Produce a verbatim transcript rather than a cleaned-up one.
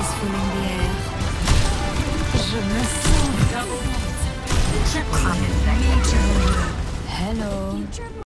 peaceful in the air. Je me sens. Double. Triple. Hello.